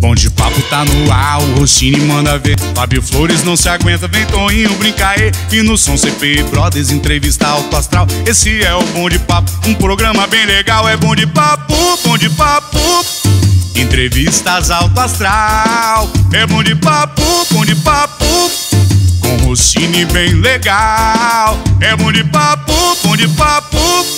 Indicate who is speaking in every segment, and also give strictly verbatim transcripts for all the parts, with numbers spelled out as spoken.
Speaker 1: Bom de papo tá no ar, o Rossini manda ver. Fábio Flores não se aguenta, vem Toninho brincar aí. E no som C P I Brothers, entrevista alto astral. Esse é o Bom de Papo, um programa bem legal. É Bom de Papo, Bom de Papo, entrevistas alto astral. É Bom de Papo, Bom de Papo, com Rossini bem legal. É Bom de Papo, Bom de Papo.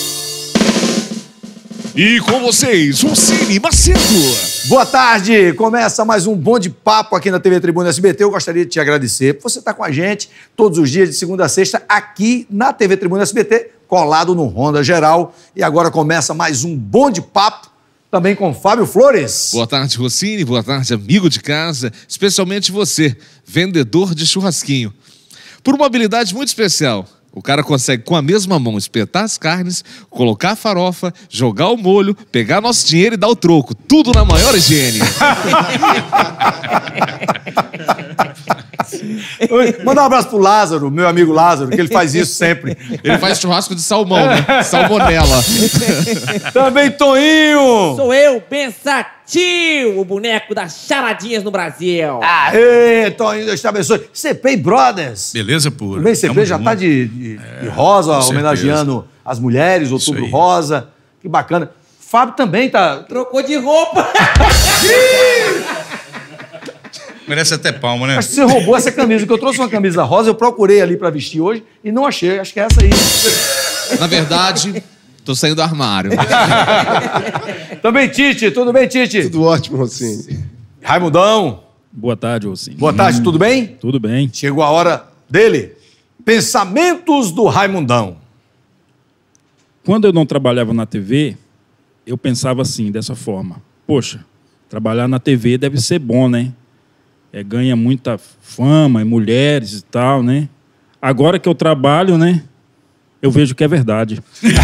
Speaker 2: E com vocês, Rossini Macedo.
Speaker 3: Boa tarde, começa mais um Bom de Papo aqui na T V Tribuna S B T. Eu gostaria de te agradecer por você estar com a gente todos os dias de segunda a sexta aqui na T V Tribuna S B T, colado no Ronda Geral. E agora começa mais um Bom de Papo, também com Fábio Flores.
Speaker 2: Boa tarde, Rossini, boa tarde, amigo de casa, especialmente você, vendedor de churrasquinho. Por uma habilidade muito especial, o cara consegue, com a mesma mão, espetar as carnes, colocar a farofa, jogar o molho, pegar nosso dinheiro e dar o troco. Tudo na maior higiene.
Speaker 3: Manda um abraço pro Lázaro, meu amigo Lázaro, que ele faz isso sempre.
Speaker 2: Ele faz churrasco de salmão, né? Salmonela.
Speaker 3: Também Toninho.
Speaker 4: Sou eu, Pensativo, o boneco das charadinhas no Brasil.
Speaker 3: Aê, Toninho, Deus te abençoe. C P I Brothers.
Speaker 1: Beleza pura.
Speaker 3: Também C P I já tá de, de, é, de rosa, homenageando as mulheres, Outubro Rosa. Que bacana. Fábio também tá...
Speaker 4: Trocou de roupa.
Speaker 1: Merece até palma, né?
Speaker 3: Acho que você roubou essa camisa, porque eu trouxe uma camisa rosa, eu procurei ali pra vestir hoje e não achei. Acho que é essa aí.
Speaker 2: Na verdade, tô saindo do armário.
Speaker 3: Também, Tite. Tudo bem, Tite?
Speaker 5: Tudo ótimo, Rossini.
Speaker 3: Raimundão.
Speaker 6: Boa tarde, Rossini.
Speaker 3: Boa tarde, tudo bem?
Speaker 6: Tudo bem.
Speaker 3: Chegou a hora dele. Pensamentos do Raimundão.
Speaker 6: Quando eu não trabalhava na T V, eu pensava assim, dessa forma. Poxa, trabalhar na T V deve ser bom, né? É, ganha muita fama, é mulheres e tal, né? Agora que eu trabalho, né? Eu vejo que é verdade.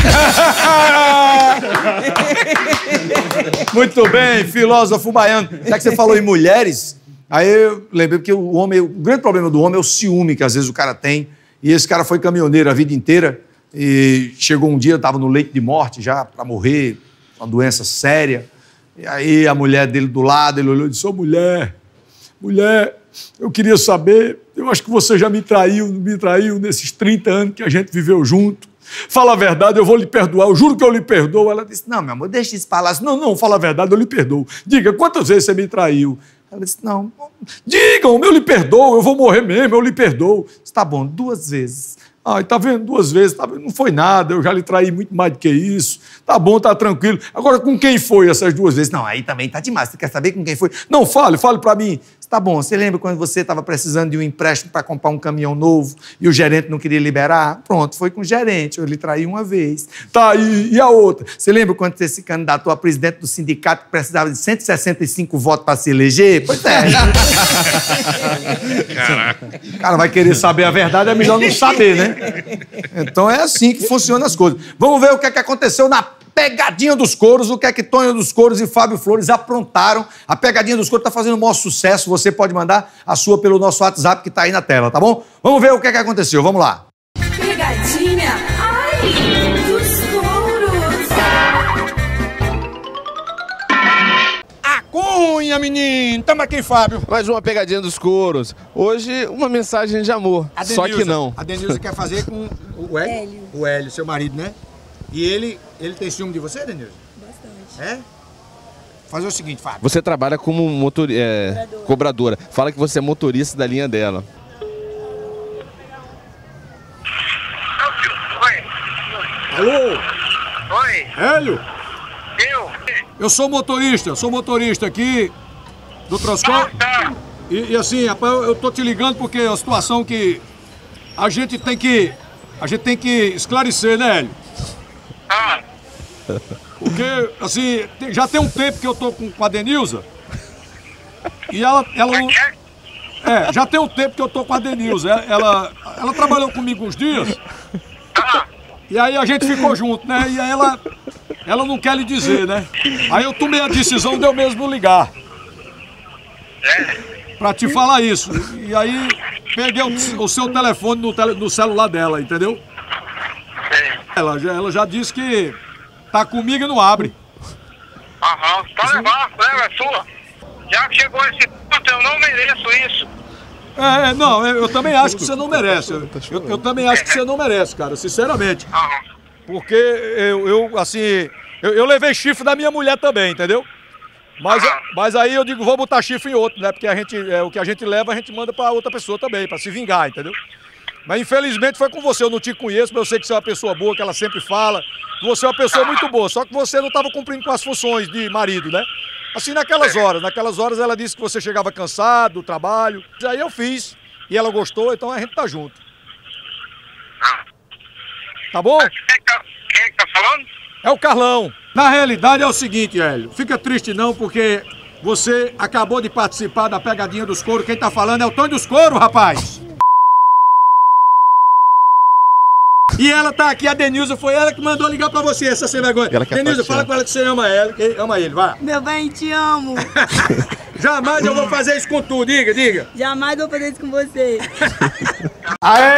Speaker 3: Muito bem, filósofo baiano. Já que você falou em mulheres, aí eu lembrei que o homem, o grande problema do homem é o ciúme que às vezes o cara tem. E esse cara foi caminhoneiro a vida inteira e chegou um dia, estava no leito de morte já para morrer, uma doença séria. E aí a mulher dele do lado, ele olhou e disse: "Ô mulher, mulher, eu queria saber, eu acho que você já me traiu, não me traiu nesses trinta anos que a gente viveu junto. Fala a verdade, eu vou lhe perdoar, eu juro que eu lhe perdoo." Ela disse: "Não, meu amor, deixa isso falar." Não, não, fala a verdade, eu lhe perdoo. Diga, quantas vezes você me traiu? Ela disse: "Não, digam, eu lhe perdoo, eu vou morrer mesmo, eu lhe perdoo." Disse: "Tá bom, duas vezes." "Ai, tá vendo, duas vezes, tá vendo? Não foi nada, eu já lhe traí muito mais do que isso. Tá bom, tá tranquilo. Agora, com quem foi essas duas vezes?" "Não, aí também tá demais, você quer saber com quem foi?" "Não, fale, fale pra mim." "Tá bom, você lembra quando você estava precisando de um empréstimo para comprar um caminhão novo e o gerente não queria liberar? Pronto, foi com o gerente, eu lhe traí uma vez." "Tá, e, e a outra? Você lembra quando você se candidatou a presidente do sindicato que precisava de cento e sessenta e cinco votos para se eleger?" "Pois é."
Speaker 1: Caraca.
Speaker 3: O cara vai querer saber a verdade, é melhor não saber, né? Então é assim que funcionam as coisas. Vamos ver o que é que aconteceu na Pegadinha dos Couros, o que é que Tonho dos Couros e Fábio Flores aprontaram. A Pegadinha dos Couros está fazendo o maior sucesso. Você pode mandar a sua pelo nosso WhatsApp que está aí na tela, tá bom? Vamos ver o que é que aconteceu. Vamos lá.
Speaker 7: Pegadinha, ai, dos couros.
Speaker 8: A cunha, menino. Tamo aqui, Fábio.
Speaker 5: Mais uma Pegadinha dos Couros. Hoje, uma mensagem de amor. Só que não.
Speaker 8: A Denilza quer fazer com o Hélio.
Speaker 7: Hélio.
Speaker 8: O Hélio, seu marido, né? E ele, ele tem ciúme de você, Denilza?
Speaker 7: Bastante.
Speaker 8: É? Fazer o seguinte, Fábio.
Speaker 5: Você trabalha como motor... é, cobradora. cobradora. Fala que você é motorista da linha dela.
Speaker 8: Alô?
Speaker 9: Oi,
Speaker 8: Hélio?
Speaker 9: eu?
Speaker 8: Eu sou motorista, eu sou motorista aqui do transporte.
Speaker 9: Tá.
Speaker 8: E, e assim, rapaz, eu, eu tô te ligando porque é uma situação que a gente tem que... A gente tem que esclarecer, né, Hélio?
Speaker 9: Ah,
Speaker 8: Porque, assim, tem- já tem um tempo que eu tô com, com a Denilza. E ela... ela não- é, já tem um tempo que eu tô com a Denilza. Ela, ela, ela trabalhou comigo uns dias.
Speaker 9: ah,
Speaker 8: E aí a gente ficou junto, né? E aí ela... Ela não quer lhe dizer, né? Aí eu tomei a decisão de eu mesmo ligar. Pra te falar isso. E aí peguei o, o seu telefone no, tele, no celular dela, entendeu? Ela, já- ela já disse que tá comigo e não abre.
Speaker 9: aham, pode levar, leva, é sua. Já que chegou a esse ponto, eu não mereço isso.
Speaker 8: É, é, não, eu, eu também acho que você não merece. Eu, eu, eu também acho que você não merece, cara, sinceramente. Porque eu, eu assim, eu, eu levei chifre da minha mulher também, entendeu? Mas, mas aí eu digo, vou botar chifre em outro, né? Porque a gente, é, o que a gente leva, a gente manda pra outra pessoa também, pra se vingar, entendeu? Mas infelizmente foi com você, eu não te conheço, mas eu sei que você é uma pessoa boa, que ela sempre fala. Você é uma pessoa muito boa, só que você não estava cumprindo com as funções de marido, né? Assim, naquelas horas, naquelas horas ela disse que você chegava cansado do trabalho. Aí eu fiz, e ela gostou, então a gente tá junto. Tá bom?
Speaker 9: Quem é que tá falando?
Speaker 8: É o Carlão. Na realidade é o seguinte, Hélio, fica triste não, porque você acabou de participar da pegadinha dos couros. Quem tá falando é o Tonho dos Couros, rapaz. E ela tá aqui, a Denilza, foi ela que mandou ligar pra você, essa sem vergonha. Denilza, fala com ela que você ama ela, que ama ele, vai.
Speaker 7: Meu bem, te amo.
Speaker 8: Jamais eu vou fazer isso com tu, diga, diga.
Speaker 7: Jamais vou fazer isso com você.
Speaker 3: Aê!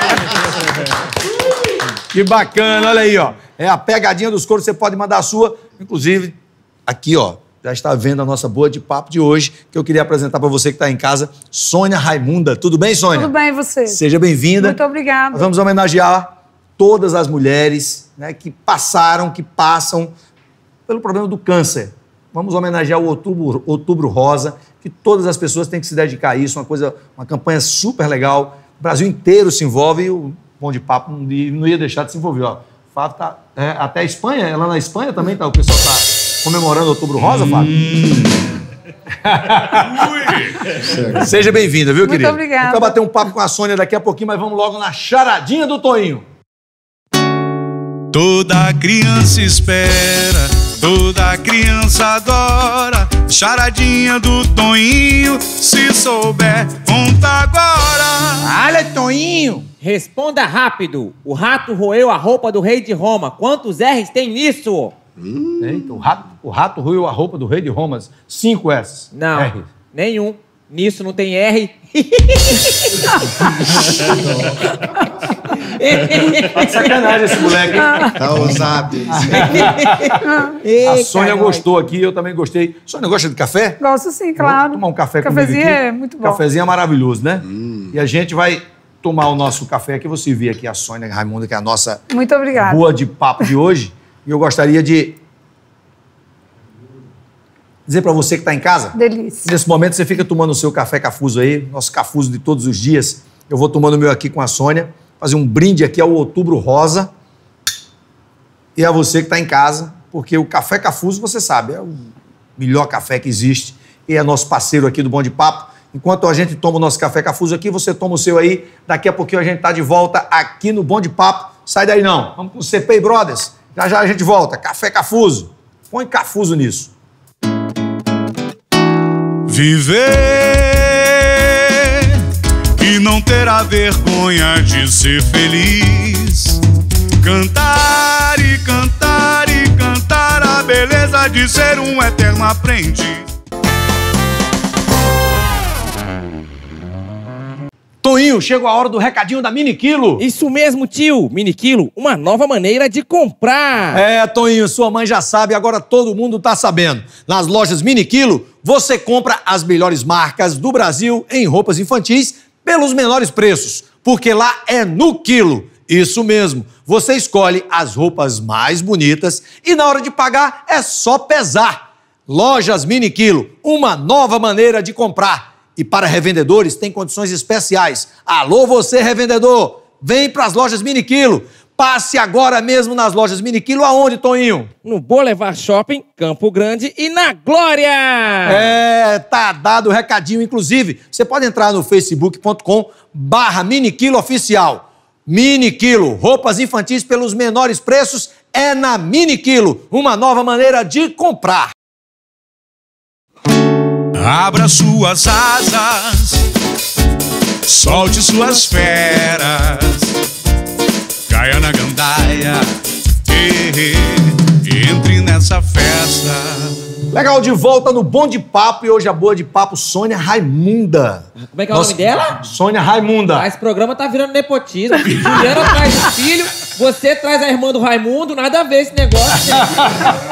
Speaker 3: Que bacana, olha aí, ó. É a pegadinha dos couros, você pode mandar a sua. Inclusive, aqui, ó, já está vendo a nossa boa de papo de hoje, que eu queria apresentar para você que está em casa, Sônia Raimunda. Tudo bem, Sônia?
Speaker 10: Tudo bem, e você?
Speaker 3: Seja bem-vinda.
Speaker 10: Muito obrigada.
Speaker 3: Nós vamos homenagear todas as mulheres, né, que passaram, que passam pelo problema do câncer. Vamos homenagear o Outubro, Outubro Rosa, que todas as pessoas têm que se dedicar a isso, uma coisa, uma campanha super legal. O Brasil inteiro se envolve e o Bom de Papo não ia, não ia deixar de se envolver. Ó. O Fábio tá, é, até a Espanha, lá na Espanha também tá, o pessoal está comemorando o Outubro Rosa, Fábio. Seja bem-vinda, viu, querida?
Speaker 10: Muito obrigada.
Speaker 3: A gente vai bater um papo com a Sônia daqui a pouquinho, mas vamos logo na charadinha do Toinho.
Speaker 1: Toda criança espera, toda criança adora. Charadinha do Toinho, se souber, conta agora.
Speaker 3: Olha, Toinho!
Speaker 4: Responda rápido. O rato roeu a roupa do rei de Roma. Quantos R's tem nisso?
Speaker 3: Hum. Eita, o rato, o rato roeu a roupa do rei de Roma. Cinco S.
Speaker 4: Não,
Speaker 3: R.
Speaker 4: nenhum. Nisso não tem R.
Speaker 3: Sacanagem esse moleque, hein?
Speaker 11: Tá ousado isso.
Speaker 3: A Sônia gostou aqui, eu também gostei. Sônia, gosta de café?
Speaker 10: Gosto sim, claro.
Speaker 3: Vamos tomar um café comigo
Speaker 10: Cafezinho
Speaker 3: aqui?
Speaker 10: é muito bom.
Speaker 3: Cafezinho é maravilhoso, né? Hum. E a gente vai tomar o nosso café aqui. Você vê aqui a Sônia Raimunda, que é a nossa
Speaker 10: Muito obrigada.
Speaker 3: boa de papo de hoje. E eu gostaria de dizer para você que está em casa.
Speaker 10: Delícia.
Speaker 3: Nesse momento você fica tomando o seu café cafuso aí, nosso cafuso de todos os dias. Eu vou tomando o meu aqui com a Sônia, fazer um brinde aqui ao Outubro Rosa. E a você que está em casa, porque o café cafuso, você sabe, é o melhor café que existe e é nosso parceiro aqui do Bom de Papo. Enquanto a gente toma o nosso café cafuso aqui, você toma o seu aí. Daqui a pouquinho a gente está de volta aqui no Bom de Papo. Sai daí não, vamos com o C P Brothers. Já já a gente volta. Café cafuso. Põe cafuso nisso.
Speaker 1: Viver e não ter a vergonha de ser feliz. Cantar e cantar e cantar a beleza de ser um eterno aprendiz.
Speaker 3: Toinho, chegou a hora do recadinho da Mini Quilo.
Speaker 4: Isso mesmo, tio. Mini Quilo, uma nova maneira de comprar.
Speaker 3: É, Toinho, sua mãe já sabe, agora todo mundo tá sabendo. Nas lojas Mini Quilo, você compra as melhores marcas do Brasil em roupas infantis pelos menores preços, porque lá é no quilo. Isso mesmo, você escolhe as roupas mais bonitas e na hora de pagar é só pesar. Lojas Mini Quilo, uma nova maneira de comprar. E para revendedores tem condições especiais. Alô, você revendedor, vem para as lojas Mini Quilo. Passe agora mesmo nas lojas Mini Quilo. Aonde, Toinho?
Speaker 4: No Boulevard Shopping, Campo Grande e na Glória!
Speaker 3: É, tá dado o recadinho. Inclusive, você pode entrar no facebook ponto com barra Mini Quilo Oficial. Mini Quilo, roupas infantis pelos menores preços é na Mini Quilo. Uma nova maneira de comprar.
Speaker 1: Abra suas asas, solte suas feras, caia na gandaia, e, e, entre nessa festa.
Speaker 3: Legal, de volta no Bom de Papo e hoje a boa de papo, Sônia Raimunda.
Speaker 4: Como é que é o
Speaker 3: Nossa,
Speaker 4: nome dela?
Speaker 3: Sônia Raimunda.
Speaker 4: Ah, esse programa tá virando nepotismo. Juliana traz o filho, você traz a irmã do Raimundo, nada a ver esse negócio.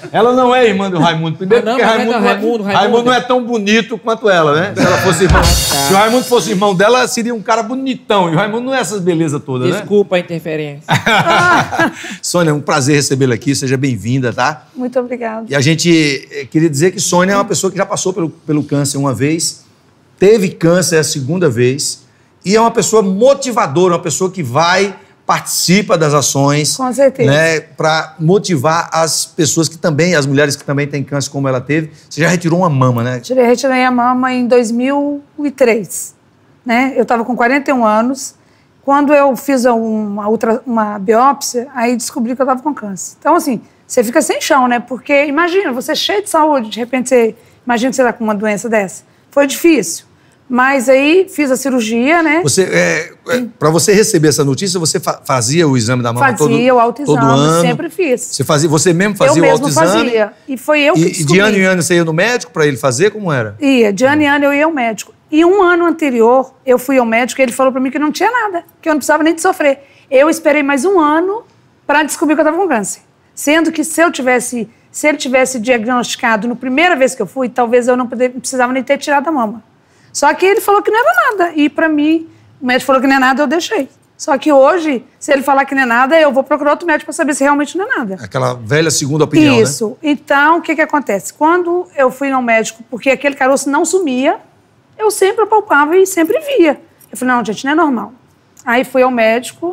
Speaker 3: Ela não é irmã do Raimundo. Primeiro,
Speaker 4: Ah, não,
Speaker 3: porque
Speaker 4: mas
Speaker 3: Raimundo,
Speaker 4: não,
Speaker 3: não é-
Speaker 4: Raimundo,
Speaker 3: Raimundo
Speaker 4: Raimundo.
Speaker 3: não é tão bonito quanto ela, né? Se ela fosse irmão. Se o Raimundo fosse irmão dela, seria um cara bonitão. E o Raimundo não é essas belezas todas, né?
Speaker 4: Desculpa a interferência.
Speaker 3: Sônia, é um prazer recebê-la aqui. Seja bem-vinda, tá?
Speaker 7: Muito obrigada.
Speaker 3: E a gente eh, queria dizer que Sônia é uma pessoa que já passou pelo, pelo câncer uma vez, teve câncer a segunda vez, e é uma pessoa motivadora, uma pessoa que vai, participa das ações.
Speaker 7: Com certeza.
Speaker 3: Né, para motivar as pessoas que também, as mulheres que também têm câncer como ela teve. Você já retirou uma mama, né?
Speaker 7: Tirei, retirei a mama em dois mil e três. Né? Eu estava com quarenta e um anos. Quando eu fiz uma, ultra, uma biópsia, aí descobri que eu estava com câncer. Então, assim, você fica sem chão, né? Porque, imagina, você é cheio de saúde, de repente você... Imagina que você está com uma doença dessa. Foi difícil. Mas aí fiz a cirurgia, né?
Speaker 3: Você, é, é, para você receber essa notícia, você fa fazia o exame da mama todo,
Speaker 7: Fazia o autoexame,
Speaker 3: todo ano?
Speaker 7: sempre fiz.
Speaker 3: Você, fazia, você mesmo fazia
Speaker 7: eu
Speaker 3: o
Speaker 7: mesmo
Speaker 3: autoexame?
Speaker 7: fazia. E foi eu que
Speaker 3: E, e
Speaker 7: descobri.
Speaker 3: de ano em ano você ia no médico para ele fazer? Como era?
Speaker 7: Ia, de ano em ano eu ia ao médico. E um ano anterior, eu fui ao médico e ele falou pra mim que não tinha nada, que eu não precisava nem de sofrer. Eu esperei mais um ano para descobrir que eu estava com câncer. Sendo que se eu tivesse, se ele tivesse diagnosticado na primeira vez que eu fui, talvez eu não, poder, não precisava nem ter tirado a mama. Só que ele falou que não era nada. E pra mim, o médico falou que não é nada, eu deixei. Só que hoje, se ele falar que não é nada, eu vou procurar outro médico para saber se realmente não é nada.
Speaker 3: Aquela velha segunda opinião,
Speaker 7: Isso.
Speaker 3: né?
Speaker 7: Então, o que que acontece? Quando eu fui ao médico, porque aquele caroço não sumia, eu sempre apalpava e sempre via. Eu falei, não, gente, não é normal. Aí fui ao médico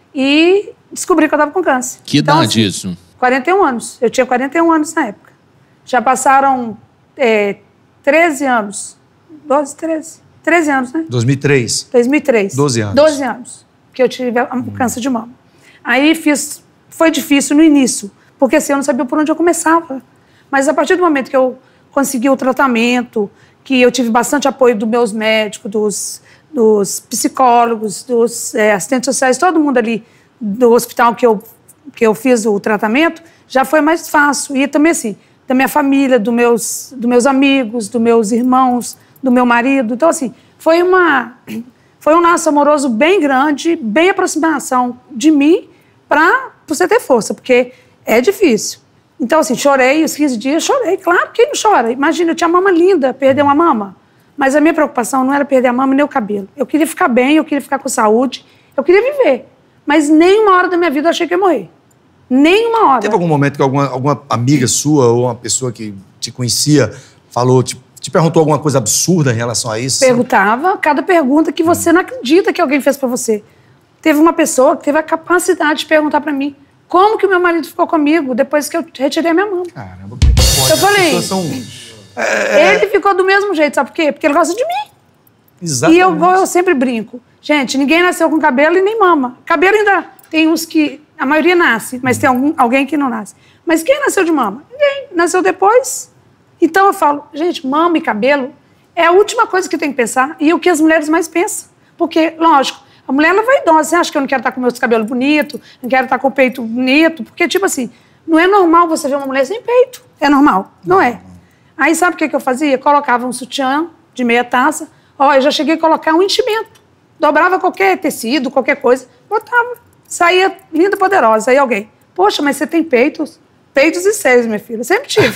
Speaker 7: e descobri que eu estava com câncer.
Speaker 2: Que
Speaker 7: então,
Speaker 2: idade
Speaker 7: assim,
Speaker 2: isso?
Speaker 7: quarenta e um anos. Eu tinha quarenta e um anos na época. Já passaram é, treze anos. doze, treze. treze anos, né?
Speaker 3: dois mil e três.
Speaker 7: dois mil e três.
Speaker 3: doze anos.
Speaker 7: doze anos que eu tive o câncer de mama. Aí fiz... Foi difícil no início, porque assim, eu não sabia por onde eu começava. Mas a partir do momento que eu consegui o tratamento, que eu tive bastante apoio dos meus médicos, dos, dos psicólogos, dos é, assistentes sociais, todo mundo ali do hospital que eu, que eu fiz o tratamento, já foi mais fácil. E também assim, da minha família, dos meus, dos meus amigos, dos meus irmãos, do meu marido. Então, assim, foi uma... Foi um laço amoroso bem grande, bem aproximação de mim para você ter força, porque é difícil. Então, assim, chorei os quinze dias, chorei. Claro, quem não chora? Imagina, eu tinha mama linda, perder uma mama. Mas a minha preocupação não era perder a mama nem o cabelo. Eu queria ficar bem, eu queria ficar com saúde, eu queria viver. Mas nem uma hora da minha vida eu achei que ia morrer. Nem uma hora.
Speaker 3: Teve algum momento que alguma, alguma amiga sua ou uma pessoa que te conhecia falou, te, te perguntou alguma coisa absurda em relação a isso?
Speaker 7: Perguntava cada pergunta que você não acredita que alguém fez pra você. Teve uma pessoa que teve a capacidade de perguntar pra mim como que o meu marido ficou comigo depois que eu retirei a minha mama.
Speaker 3: Caramba, como é que pode?
Speaker 7: Eu falei,
Speaker 3: As pessoas são... É,
Speaker 7: ele ficou do mesmo jeito, sabe por quê? Porque ele gosta de mim.
Speaker 3: Exatamente.
Speaker 7: E eu, eu sempre brinco. Gente, ninguém nasceu com cabelo e nem mama. Cabelo ainda tem uns que... A maioria nasce, mas tem algum, alguém que não nasce. Mas quem nasceu de mama? Ninguém. Nasceu depois. Então eu falo, gente, mama e cabelo é a última coisa que tem que pensar e o que as mulheres mais pensam. Porque, lógico, a mulher ela vai idosa. Você acha que eu não quero estar com meus cabelos bonitos, não quero estar com o peito bonito? Porque, tipo assim, não é normal você ver uma mulher sem peito. É normal? Não é. Aí sabe o que, que eu fazia? Colocava um sutiã de meia taça. Ó, eu já cheguei a colocar um enchimento. Dobrava qualquer tecido, qualquer coisa, botava. Saía linda e poderosa. Aí alguém, poxa, mas você tem peitos? Peitos e seios, minha filha. Sempre tive.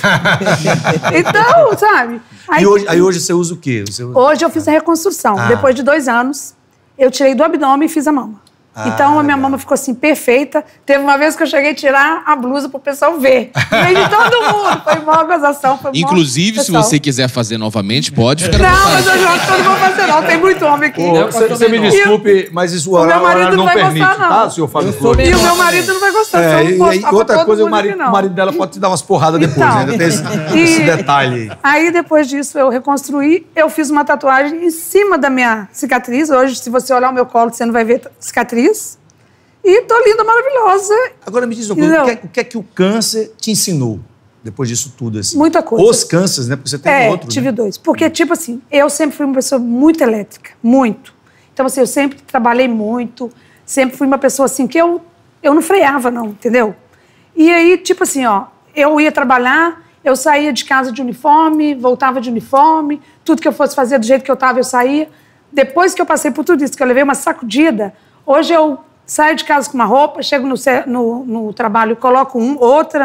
Speaker 7: Então, sabe? Aí,
Speaker 3: E hoje, aí hoje você usa o quê? Você usa...
Speaker 7: hoje eu fiz a reconstrução.
Speaker 3: Ah.
Speaker 7: Depois de dois anos, eu tirei do abdômen e fiz a mama.
Speaker 3: Ah,
Speaker 7: então, a minha
Speaker 3: legal.
Speaker 7: mama ficou assim, perfeita. Teve uma vez que eu cheguei a tirar a blusa pro pessoal ver. Veio de todo mundo. Foi uma gozação. Foi mó
Speaker 2: Inclusive, se
Speaker 7: pessoal.
Speaker 2: você quiser fazer novamente, pode ficar à
Speaker 7: Não,
Speaker 2: vontade.
Speaker 7: mas eu já acho que eu não vou fazer, não. Tem muito homem aqui.
Speaker 3: Ô, você, você me desculpe, mas isso o
Speaker 7: O meu
Speaker 3: horário,
Speaker 7: marido
Speaker 3: horário
Speaker 7: não
Speaker 3: não
Speaker 7: vai
Speaker 3: permite,
Speaker 7: gostar, não.
Speaker 3: tá, senhor Fábio
Speaker 4: Eu sou
Speaker 3: Flores?
Speaker 7: E o meu marido não vai gostar. se eu
Speaker 3: É,
Speaker 7: não
Speaker 3: e,
Speaker 7: postar
Speaker 3: e
Speaker 7: pra
Speaker 3: outra
Speaker 7: todo
Speaker 3: coisa, o
Speaker 7: mundo
Speaker 3: marido,
Speaker 7: aqui, não.
Speaker 3: o marido dela pode te dar umas porradas depois,
Speaker 7: Então,
Speaker 3: ainda tem esse,
Speaker 7: e-
Speaker 3: esse detalhe aí.
Speaker 7: Aí, depois disso, eu reconstruí. Eu fiz uma tatuagem em cima da minha cicatriz. Hoje, se você olhar o meu colo, você não vai ver cicatriz. E tô linda, maravilhosa.
Speaker 3: Agora me diz uma coisa, o que, é,
Speaker 7: Entendeu?
Speaker 3: o que é que o câncer te ensinou depois disso tudo? Assim?
Speaker 7: Muita coisa.
Speaker 3: Os cânceres, né? Porque você tem
Speaker 7: É,
Speaker 3: outro.
Speaker 7: tive
Speaker 3: né?
Speaker 7: dois. Porque, tipo assim, eu sempre fui uma pessoa muito elétrica. Muito. Então, assim, eu sempre trabalhei muito. Sempre fui uma pessoa, assim, que eu, eu não freava, não. Entendeu? E aí, tipo assim, ó, eu ia trabalhar, eu saía de casa de uniforme, voltava de uniforme, tudo que eu fosse fazer do jeito que eu tava, eu saía. Depois que eu passei por tudo isso, que eu levei uma sacudida, hoje eu saio de casa com uma roupa, chego no, ce- no, no trabalho, coloco um, outra,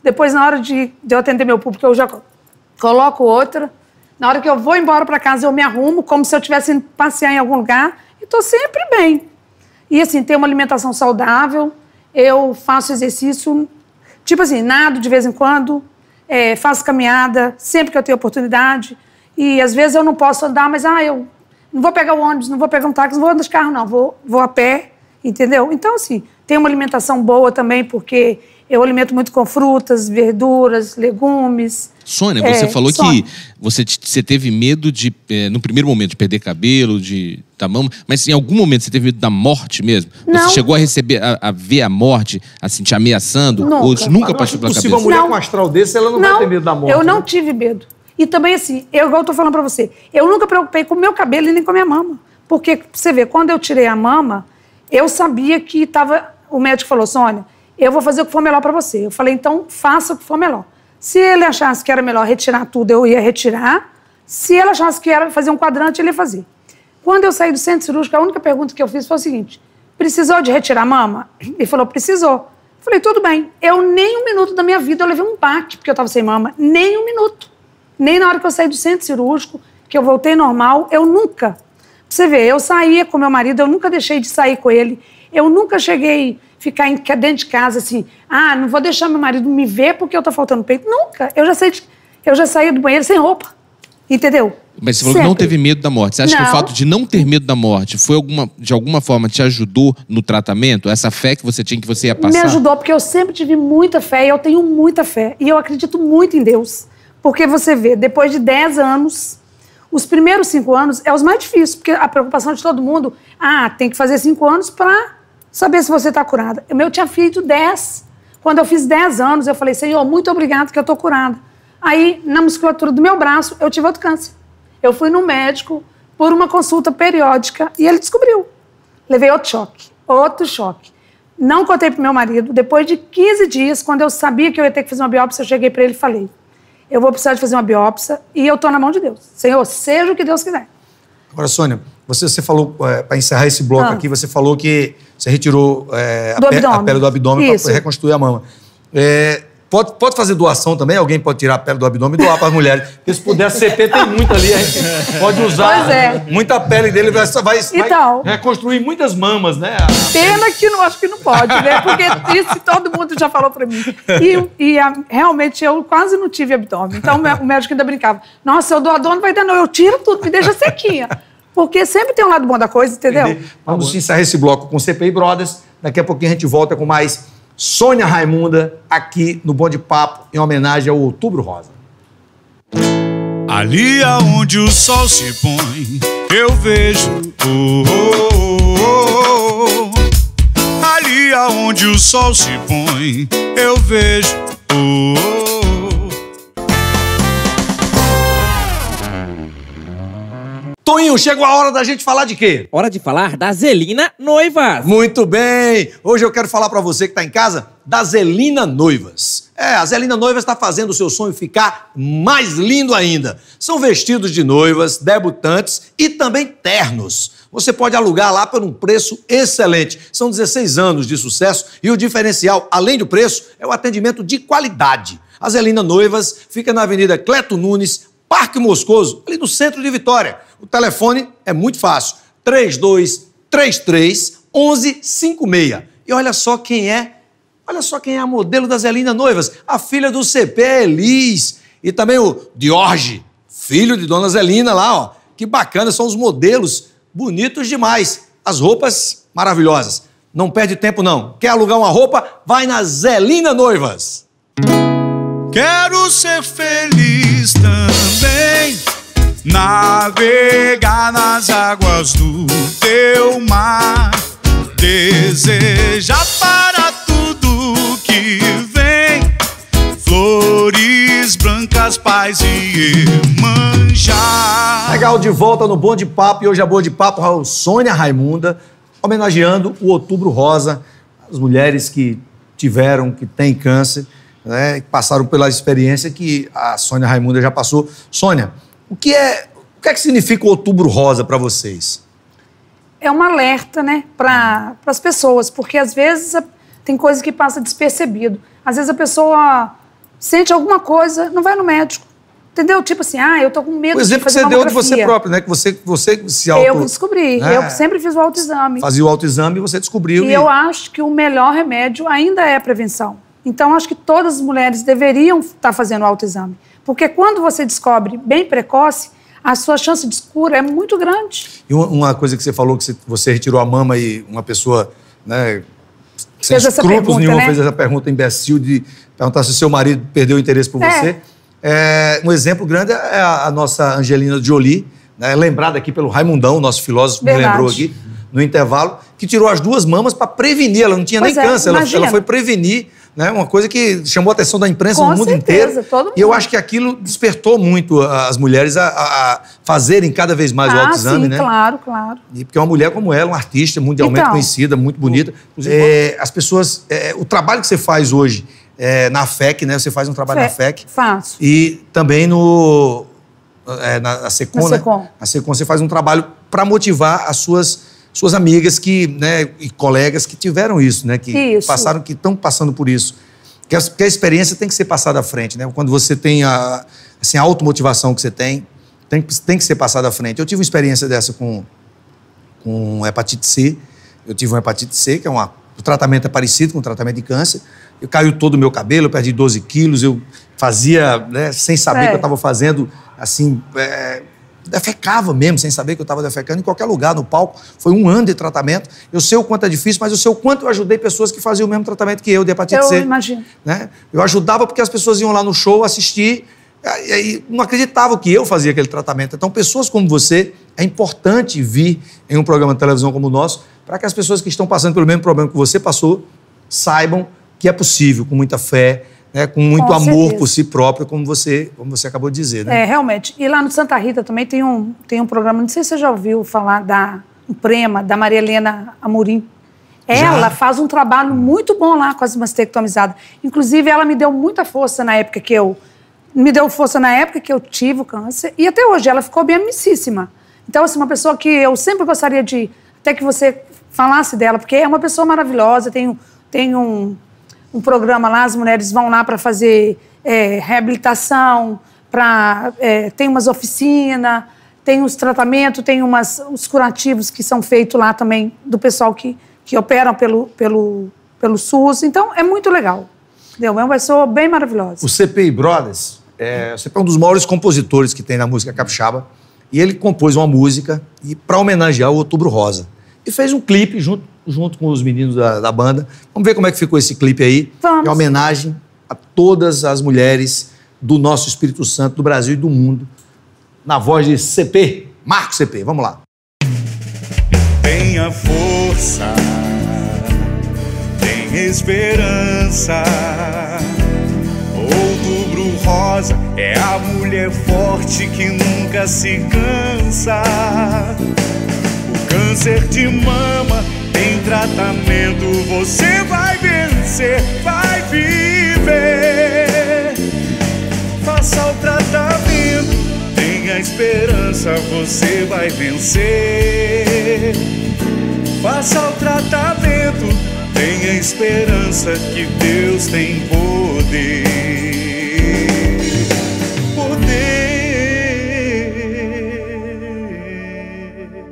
Speaker 7: Depois, na hora de, de eu atender meu público, eu já coloco outra. Na hora que eu vou embora para casa, eu me arrumo como se eu estivesse indo passear em algum lugar e estou sempre bem. E, assim, tenho uma alimentação saudável, eu faço exercício, tipo assim, nado de vez em quando, é, faço caminhada sempre que eu tenho oportunidade. E, às vezes, eu não posso andar, mas, ah, eu não vou pegar o ônibus, não vou pegar um táxi, não vou andar de carro, não, vou, vou a pé, entendeu? Então, assim, tenho uma alimentação boa também, porque eu alimento muito com frutas, verduras, legumes.
Speaker 2: Sônia, você
Speaker 7: é,
Speaker 2: falou
Speaker 7: Sônia.
Speaker 2: que você, você teve medo de, é, no primeiro momento, de perder cabelo, de da mama, mas em algum momento você teve medo da morte mesmo?
Speaker 7: Não.
Speaker 2: Você chegou a receber, a, a ver a morte, assim, te ameaçando?
Speaker 7: Nunca.
Speaker 2: Ou isso nunca passou pela
Speaker 3: Possível,
Speaker 2: cabeça?
Speaker 3: uma mulher
Speaker 7: Não.
Speaker 3: com um astral desse, ela não,
Speaker 7: Não,
Speaker 3: vai ter medo da morte.
Speaker 7: eu não
Speaker 3: né?
Speaker 7: tive medo. E também, assim, eu, igual eu tô falando pra você, eu nunca preocupei com o meu cabelo e nem com a minha mama. Porque, você vê, quando eu tirei a mama, eu sabia que tava... O médico falou, Sônia, eu vou fazer o que for melhor pra você. Eu falei, então, faça o que for melhor. Se ele achasse que era melhor retirar tudo, eu ia retirar. Se ele achasse que era fazer um quadrante, ele ia fazer. Quando eu saí do centro cirúrgico, a única pergunta que eu fiz foi o seguinte, precisou de retirar a mama? Ele falou, precisou. Eu falei, tudo bem. Eu nem um minuto da minha vida eu levei um baque, porque eu estava sem mama. Nem um minuto. Nem na hora que eu saí do centro cirúrgico, que eu voltei normal, eu nunca. Pra você ver, eu saía com meu marido, eu nunca deixei de sair com ele. Eu nunca cheguei a ficar em, dentro de casa assim, ah, não vou deixar meu marido me ver porque eu tô faltando peito. Nunca. Eu já saí, de, eu já saí do banheiro sem roupa. Entendeu?
Speaker 2: Mas você falou
Speaker 7: Sempre.
Speaker 2: que não teve medo da morte. Você acha
Speaker 7: Não.
Speaker 2: que o fato de não ter medo da morte foi alguma, de alguma forma te ajudou no tratamento? Essa fé que você tinha que você ia passar?
Speaker 7: Me ajudou, porque eu sempre tive muita fé e eu tenho muita fé. E eu acredito muito em Deus. Porque você vê, depois de dez anos, os primeiros cinco anos é os mais difíceis, porque a preocupação de todo mundo, ah, tem que fazer cinco anos para saber se você está curada. O meu tinha feito dez. Quando eu fiz dez anos, eu falei, Senhor, muito obrigado que eu estou curada. Aí, na musculatura do meu braço, eu tive outro câncer. Eu fui no médico por uma consulta periódica e ele descobriu. Levei outro choque, outro choque. Não contei pro meu marido. Depois de quinze dias, quando eu sabia que eu ia ter que fazer uma biópsia, eu cheguei para ele e falei, eu vou precisar de fazer uma biópsia e eu estou na mão de Deus. Senhor, seja o que Deus quiser.
Speaker 3: Agora, Sônia, você, você falou, é, para encerrar esse bloco
Speaker 7: Ah.
Speaker 3: aqui, você falou que você retirou é, a,
Speaker 7: Do
Speaker 3: pe-
Speaker 7: abdômen.
Speaker 3: a pele do abdômen
Speaker 7: Isso.
Speaker 3: para reconstruir a mama. É, pode, pode fazer doação também? Alguém pode tirar a pele do abdômen e doar para as mulheres. Porque se puder, a C P tem muita ali, a gente pode usar.
Speaker 7: Pois é.
Speaker 3: Muita pele dele vai, vai,
Speaker 7: Então.
Speaker 3: vai reconstruir muitas mamas, né?
Speaker 7: Pena que não acho que não pode, né? Porque isso todo mundo já falou pra mim. E, e a- realmente eu quase não tive abdômen. Então o mé- o médico ainda brincava. Nossa, eu dou a dor, não vai dar não. Eu tiro tudo, me deixa sequinha. Porque sempre tem um lado bom da coisa, entendeu?
Speaker 3: Vamos encerrar esse bloco com C P I Brothers. Daqui a pouquinho a gente volta com mais Sônia Raimunda aqui no Bom de Papo, em homenagem ao Outubro Rosa.
Speaker 1: Ali aonde o sol se põe, eu vejo. Oh, oh, oh, oh. Ali aonde o sol se põe, eu vejo. Oh, oh, oh.
Speaker 3: Toninho, chegou a hora da gente falar de quê?
Speaker 4: Hora de falar da Zelina Noivas.
Speaker 3: Muito bem! Hoje eu quero falar pra você que está em casa da Zelina Noivas. É, a Zelina Noivas está fazendo o seu sonho ficar mais lindo ainda. São vestidos de noivas, debutantes e também ternos. Você pode alugar lá por um preço excelente. São dezesseis anos de sucesso e o diferencial, além do preço, é o atendimento de qualidade. A Zelina Noivas fica na Avenida Cleto Nunes, Parque Moscoso, ali no centro de Vitória. O telefone é muito fácil, três dois três três, um um cinco seis. E olha só quem é, olha só quem é a modelo da Zelina Noivas, a filha do C P Elis. E também o Diorge, filho de Dona Zelina lá, ó. Que bacana, são os modelos bonitos demais. As roupas maravilhosas. Não perde tempo não. Quer alugar uma roupa? Vai na Zelina Noivas.
Speaker 1: Quero ser feliz também, navegar nas águas do teu mar, desejar para tudo que vem, flores brancas, paz e Iemanjá.
Speaker 3: Legal, de volta no Bom de Papo. E hoje a Boa de Papo é o Sônia Raimunda, homenageando o Outubro Rosa, as mulheres que tiveram, que têm câncer, né, que passaram pela experiência que a Sônia Raimunda já passou. Sônia, o que é, o que é que significa o Outubro Rosa para vocês?
Speaker 7: É um alerta, né, para as pessoas, porque às vezes a- tem coisa que passa despercebido. Às vezes a pessoa sente alguma coisa, não vai no médico. Entendeu? Tipo assim, ah, eu tô com medo
Speaker 3: O exemplo
Speaker 7: de fazer
Speaker 3: que você deu de
Speaker 7: mamografia.
Speaker 3: você próprio, né? Que você, você se auto...
Speaker 7: Eu descobri.
Speaker 3: né?
Speaker 7: Eu sempre fiz o autoexame.
Speaker 3: Fazia o autoexame e você descobriu.
Speaker 7: E eu acho que o melhor remédio ainda é a prevenção. Então, acho que todas as mulheres deveriam estar fazendo o autoexame. Porque quando você descobre bem precoce, a sua chance de cura é muito grande.
Speaker 3: E uma- uma coisa que você falou, que você- você retirou a mama e uma pessoa, né, sem
Speaker 7: Fez essa
Speaker 3: escrúpulos
Speaker 7: pergunta,
Speaker 3: nenhum,
Speaker 7: né?
Speaker 3: fez essa pergunta imbecil de perguntar se seu marido perdeu o interesse por
Speaker 7: É.
Speaker 3: você. É, um exemplo grande é a, a nossa Angelina Jolie, né, lembrada aqui pelo Raimundão, nosso filósofo,
Speaker 7: Verdade.
Speaker 3: me lembrou aqui, no intervalo, que tirou as duas mamas para prevenir. Ela não tinha
Speaker 7: Pois
Speaker 3: nem
Speaker 7: é,
Speaker 3: câncer, ela,
Speaker 7: imagina.
Speaker 3: ela foi prevenir, né, uma coisa que chamou a atenção da imprensa
Speaker 7: Com
Speaker 3: no mundo
Speaker 7: certeza,
Speaker 3: inteiro.
Speaker 7: todo
Speaker 3: E eu
Speaker 7: mundo.
Speaker 3: acho que aquilo despertou muito as mulheres a, a- a fazerem cada vez mais o
Speaker 7: ah,
Speaker 3: autoexame,
Speaker 7: sim,
Speaker 3: né?
Speaker 7: claro, claro.
Speaker 3: E porque uma mulher como ela, uma artista mundialmente
Speaker 7: Então.
Speaker 3: conhecida, muito bonita. É, as pessoas. É, o trabalho que você faz hoje é, na F E C, né? Você faz um trabalho na F E C.
Speaker 7: Faço.
Speaker 3: E também no. É, na, na Secom,
Speaker 7: Na
Speaker 3: né?
Speaker 7: Secom.
Speaker 3: Na Secom você faz um trabalho para motivar as suas, suas amigas que, né, e colegas que tiveram isso, né? Que
Speaker 7: Isso.
Speaker 3: passaram, que estão passando por isso. Porque a, porque a experiência tem que ser passada à frente, né? Quando você tem a, assim, a automotivação que você tem, tem, que- tem que ser passada à frente. Eu tive uma experiência dessa com, com hepatite C. Eu tive uma hepatite C, que é uma... O tratamento é parecido com o tratamento de câncer. Eu caiu todo o meu cabelo, eu perdi doze quilos, eu fazia, né, sem saber
Speaker 7: É.
Speaker 3: que eu estava fazendo, assim, é, defecava mesmo, sem saber que eu estava defecando em qualquer lugar, no palco. Foi um ano de tratamento. Eu sei o quanto é difícil, mas eu sei o quanto eu ajudei pessoas que faziam o mesmo tratamento que eu, de hepatite
Speaker 7: Eu
Speaker 3: C.
Speaker 7: imagino.
Speaker 3: Né? Eu ajudava porque as pessoas iam lá no show assistir e aí não acreditavam que eu fazia aquele tratamento. Então, pessoas como você, é importante vir em um programa de televisão como o nosso para que as pessoas que estão passando pelo mesmo problema que você passou saibam que é possível, com muita fé, né? Com muito
Speaker 7: Com
Speaker 3: amor
Speaker 7: certeza.
Speaker 3: por si próprio, como você, como você acabou de dizer. Né?
Speaker 7: É, realmente. E lá no Santa Rita também tem um, tem um programa, não sei se você já ouviu falar da um Prema, da Maria Helena Amorim. Ela
Speaker 3: Já.
Speaker 7: faz um trabalho muito bom lá com as mastectomizadas. Inclusive, ela me deu muita força na época que eu... Me deu força na época que eu tive o câncer. E até hoje, ela ficou bem amicíssima. Então, assim, uma pessoa que eu sempre gostaria de... Até que você falasse dela, porque é uma pessoa maravilhosa. Tem, um- tem um, um programa lá, as mulheres vão lá para fazer é, reabilitação, pra, é, tem umas oficinas, tem os tratamentos, tem umas, os curativos que são feitos lá também do pessoal que, que operam pelo, pelo, pelo SUS. Então, é muito legal. Entendeu? É uma pessoa bem maravilhosa.
Speaker 3: O C P I Brothers, é, o C P I é um dos maiores compositores que tem na música capixaba, e ele compôs uma música para homenagear o Outubro Rosa. E fez um clipe junto, junto com os meninos da, da banda. Vamos ver como é que ficou esse clipe aí.
Speaker 7: Vamos.
Speaker 3: É homenagem a todas as mulheres do nosso Espírito Santo, do Brasil e do mundo, na voz de C P, Marco C P. Vamos lá.
Speaker 1: Tenha força, tem esperança. Outubro Rosa é a mulher forte que nunca se cansa. O câncer de mama tem tratamento, você vai vencer, vai viver. Faça o tratamento, tenha esperança, você vai vencer. Faça o tratamento, tenha esperança que Deus tem poder. Poder.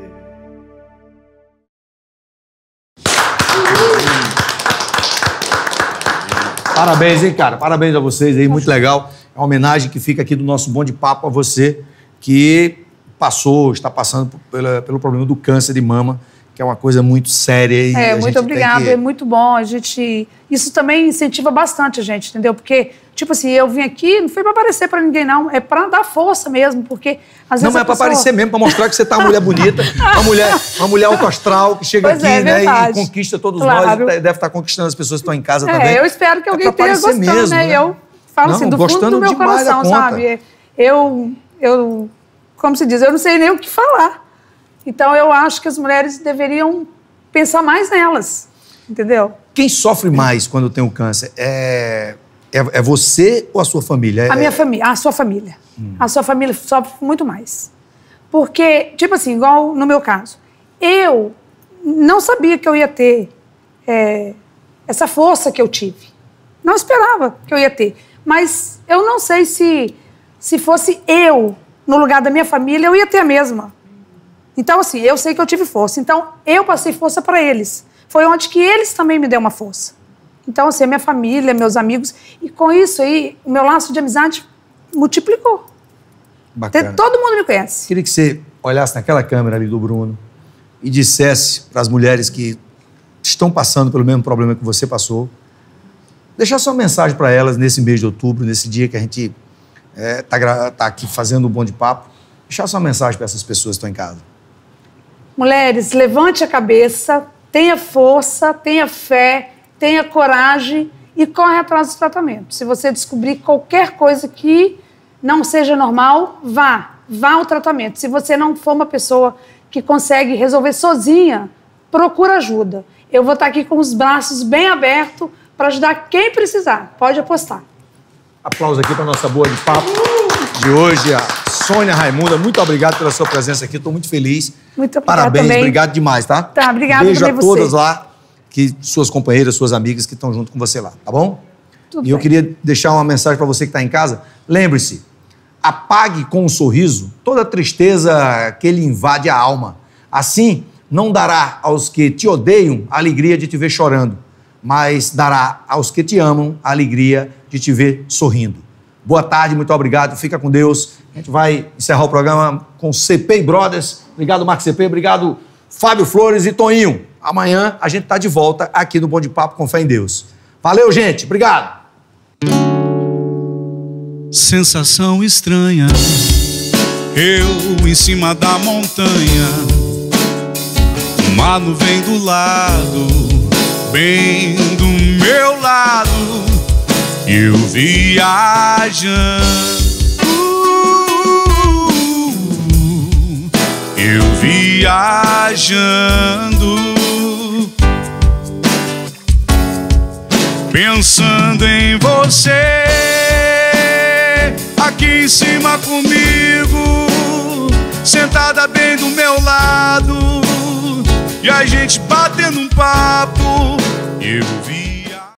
Speaker 3: Parabéns, hein, cara? Parabéns a vocês aí, muito legal. É uma homenagem que fica aqui do nosso Bom de Papo a você que passou, está passando pela- pelo problema do câncer de mama, que é uma coisa muito séria. E
Speaker 7: É,
Speaker 3: a gente
Speaker 7: muito
Speaker 3: tem
Speaker 7: obrigada,
Speaker 3: que-
Speaker 7: é muito bom. A gente... Isso também incentiva bastante a gente, entendeu? Porque, tipo assim, eu vim aqui, não foi para aparecer para ninguém, não. É para dar força mesmo, porque às vezes
Speaker 3: Não, mas
Speaker 7: a
Speaker 3: é pra
Speaker 7: pessoa-
Speaker 3: aparecer mesmo, pra mostrar que você tá uma mulher bonita, uma mulher, uma mulher autoastral que chega
Speaker 7: Pois
Speaker 3: aqui,
Speaker 7: é,
Speaker 3: né, e
Speaker 7: verdade.
Speaker 3: conquista todos
Speaker 7: Claro.
Speaker 3: nós, e deve estar conquistando as pessoas que estão em casa
Speaker 7: É,
Speaker 3: também.
Speaker 7: eu espero que
Speaker 3: É
Speaker 7: alguém
Speaker 3: pra
Speaker 7: tenha
Speaker 3: aparecer
Speaker 7: gostado,
Speaker 3: mesmo,
Speaker 7: né?
Speaker 3: né?
Speaker 7: Eu falo
Speaker 3: Não,
Speaker 7: assim, do fundo
Speaker 3: gostando
Speaker 7: do meu
Speaker 3: demais da
Speaker 7: coração,
Speaker 3: conta.
Speaker 7: sabe? Eu, eu, como se diz, eu não sei nem o que falar. Então, eu acho que as mulheres deveriam pensar mais nelas, entendeu?
Speaker 3: Quem sofre mais quando tem o câncer é, é, é você ou a sua família? É-
Speaker 7: A minha família, a sua família. A sua família sofre muito mais. Porque, tipo assim, igual no meu caso, eu não sabia que eu ia ter é, essa força que eu tive. Não esperava que eu ia ter. Mas eu não sei se, se fosse eu, no lugar da minha família, eu ia ter a mesma. Então, assim, eu sei que eu tive força. Então, eu passei força para eles. Foi onde que eles também me deram uma força. Então, assim, a minha família, meus amigos. E com isso aí, o meu laço de amizade multiplicou.
Speaker 3: Bacana.
Speaker 7: Todo mundo me conhece.
Speaker 3: Queria que você olhasse naquela câmera ali do Bruno e dissesse para as mulheres que estão passando pelo mesmo problema que você passou, deixar sua mensagem para elas nesse mês de outubro, nesse dia que a gente está é, tá aqui fazendo um bom de papo. Deixar sua mensagem para essas pessoas que estão em casa.
Speaker 7: Mulheres, levante a cabeça, tenha força, tenha fé, tenha coragem e corre atrás do tratamento. Se você descobrir qualquer coisa que não seja normal, vá, vá ao tratamento. Se você não for uma pessoa que consegue resolver sozinha, procura ajuda. Eu vou estar aqui com os braços bem abertos para ajudar quem precisar. Pode apostar.
Speaker 3: Aplausos aqui para a nossa boa de papo de hoje, a Sônia Raimunda. Muito obrigado pela sua presença aqui, estou muito feliz.
Speaker 7: Muito obrigada.
Speaker 3: Parabéns,
Speaker 7: também.
Speaker 3: Obrigado demais, tá?
Speaker 7: Tá, obrigada
Speaker 3: Beijo
Speaker 7: também
Speaker 3: a todas
Speaker 7: você.
Speaker 3: lá, que, suas companheiras, suas amigas que estão junto com você lá, tá bom?
Speaker 7: Tudo
Speaker 3: e eu
Speaker 7: bem.
Speaker 3: queria deixar uma mensagem para você que está em casa. Lembre-se, apague com um sorriso toda a tristeza que lhe invade a alma. Assim, não dará aos que te odeiam a alegria de te ver chorando, mas dará aos que te amam a alegria de te ver sorrindo. Boa tarde, muito obrigado, fica com Deus. A gente vai encerrar o programa com C P e Brothers. Obrigado, Marcos C P, obrigado, Fábio Flores e Toninho. Amanhã a gente tá de volta aqui no Bom de Papo com Fé em Deus. Valeu, gente, obrigado.
Speaker 1: Sensação estranha, eu em cima da montanha, uma nuvem do lado, bem do meu lado, eu viajando, eu viajando, pensando em você. Aqui em cima comigo, sentada bem do meu lado, e a gente batendo um papo, eu vi